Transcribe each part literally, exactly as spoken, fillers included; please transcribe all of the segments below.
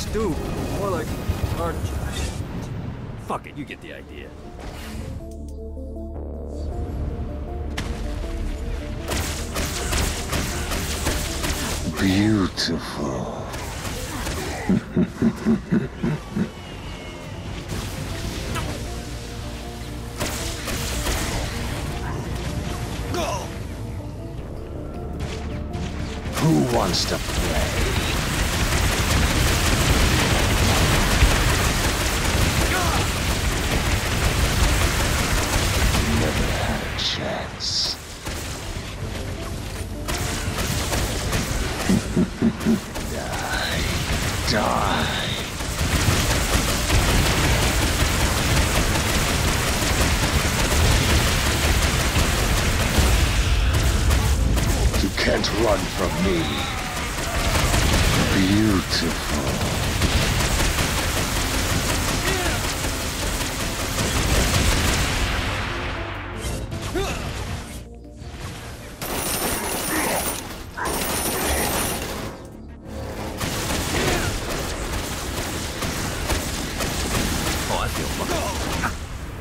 stoop. More like arch. Fuck it, you get the idea. Beautiful. Who wants to play? Never had a chance. Die. Die. You can't run from me. Beautiful. Oh, I feel fucking...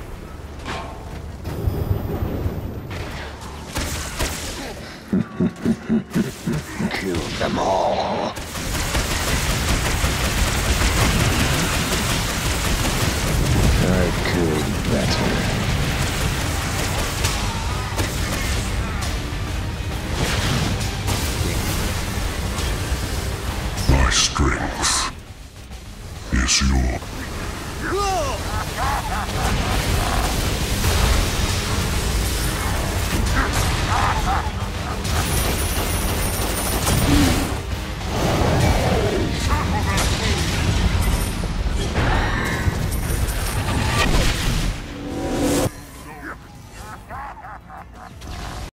Kill them all. I could better. My strength is your... Ha ha ha!